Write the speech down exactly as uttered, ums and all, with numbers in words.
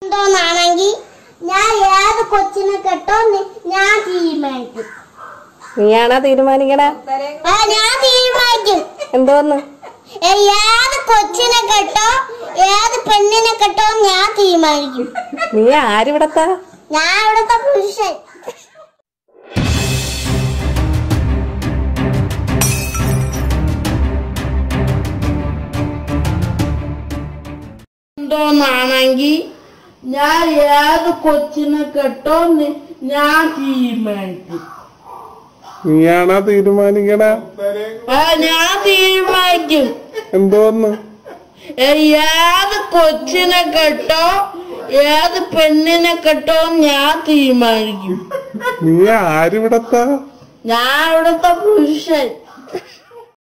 എന്തോന്നാണെങ്കിൽ ഞാൻ ഏത് കൊച്ചിനെ കെട്ടോ ഞാൻ തീരുമാനിക്കും. നീയാണോ തീരുമാനിക്കണേ? ഞാൻ തീരുമാനിക്കും. എന്തോന്ന്? ഏത് കൊച്ചിനെ കെട്ടോ ഏത് പെണ്ണിനെ കെട്ടോ ഞാൻ തീരുമാനിക്കും. നീ ആരിവിടത്താ? ഞാൻ ഇവിടത്തെ പുരുഷൻ. എന്തോന്നാണെങ്കിൽ ഞാൻ ഏത് കൊച്ചിനെ കെട്ടോ ഞാൻ തീരുമാനിക്കും. നീയാണോ തീരുമാനിക്കണേ? ഞാൻ തീരുമാനിക്കും. എന്തോന്ന്? ഏത് കൊച്ചിനെ കെട്ടോ ഏത് പെണ്ണിനെ കെട്ടോ ഞാൻ തീരുമാനിക്കും. നീ ആരിവിടത്താ? ഞാൻ ഇവിടത്തെ പുരുഷൻ.